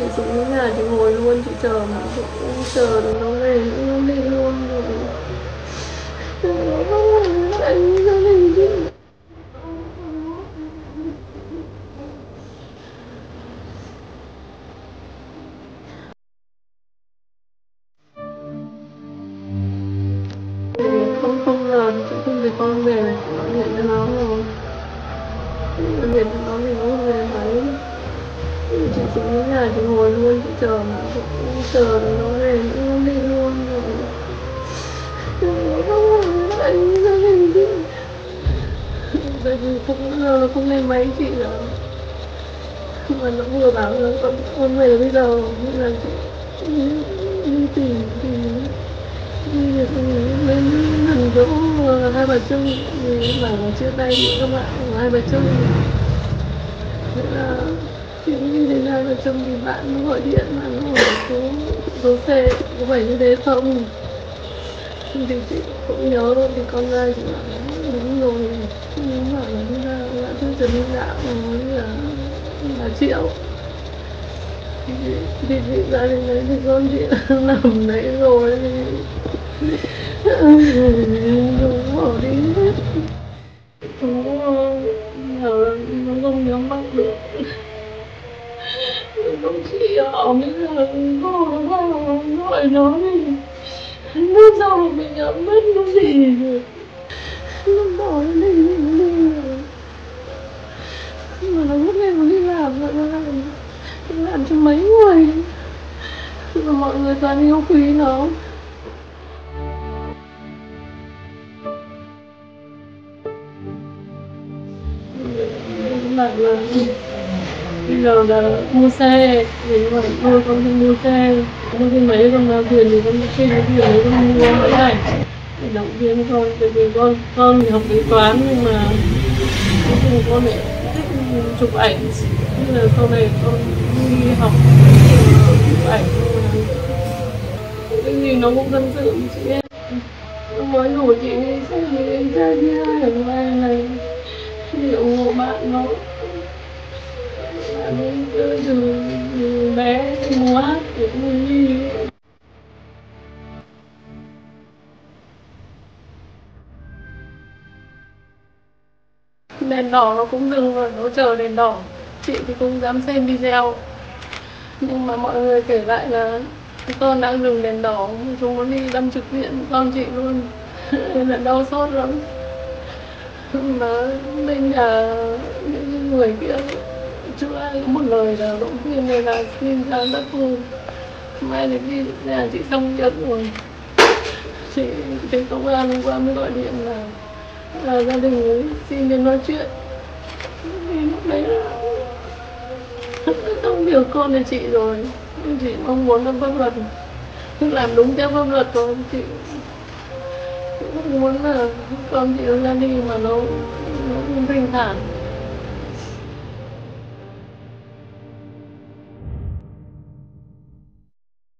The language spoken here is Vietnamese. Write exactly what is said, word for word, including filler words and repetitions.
xuống đến nhà chị ngồi luôn, chị chờ mà chị cũng chờ được nó về nữa, nó đi luôn rồi. Nó không phải anh gia đình chị. Không không ngờ chị không thấy con về, gọi điện cho nó rồi. Gọi điện cho nó thì nó về máy. Chị xuống đến nhà chị ngồi luôn, chị chờ mà chị cũng chờ được nó về nữa, nó đi luôn rồi. Nó không phải anh gia đình chị. Tại vì không ngờ là không lên máy chị nữa. Mà nó vừa bảo là con, con về bây giờ nên là chị đi tìm thì đi được lên gần chỗ Hai Bà Trưng thì bảo là chia tay với các bạn ở Hai Bà Trưng. Thế là chị đi đến Hai Bà Trưng thì bạn nó gọi điện mà nó hỏi số số xe có phải như thế không, thì chị cũng nhớ luôn. Thì con trai chị bảo đúng rồi, nhưng bảo là đi ra ngã tư Trần Hưng Đạo với là là Triệu. Thì, thì chị ra đến đấy thì con chị nằm đấy rồi thì Dũng bỏ đi hết. Dũng giờ nó không nhớ mắt được. Dũng chỉ ở bây giờ có gọi nó thì nó sao mà mình nhớ mất nó gì rồi. Nó bỏ nó đi nó đi rồi. Mà nó lúc này nó đi làm rồi, nó làm đi làm cho mấy người mà mọi người toàn yêu quý nó. Bảo là bây giờ là mua xe thì mà thôi con không mua xe, con không mấy con nào tiền thì con xin cái tiền đấy con mua mấy này để động viên con. Tại vì con con thì học kế toán nhưng mà cuối cùng con lại thích chụp ảnh, nên là sau này con đi học chụp ảnh. Cái gì nó cũng tâm sự với chị em. Nó mới rủ chị đi xem thì em ra đi ra ở ngoài này để ủng hộ bạn nó. Bạn ấy từ từ bé múa hát để vui đi. Đèn đỏ nó cũng dừng rồi, nó chờ đèn đỏ. Chị thì không dám xem video, nhưng mà mọi người kể lại là con đang dừng đèn đỏ, chúng nó đi đâm trực diện con chị luôn. Nên là đau xót lắm. Mà bên nhà những người kia chưa ai có một lời nào động viên nên là xin ra đất luôn. Mai đến đi nhà chị xong việc rồi, chị thấy công an hôm qua mới gọi điện là, là gia đình ấy xin đến nói chuyện. Thì lúc đấy là xong việc con là chị rồi, nhưng chị mong muốn là pháp luật cứ làm đúng theo pháp luật thôi. Chị cũng muốn là con chị ra đi mà nó nó thanh thản.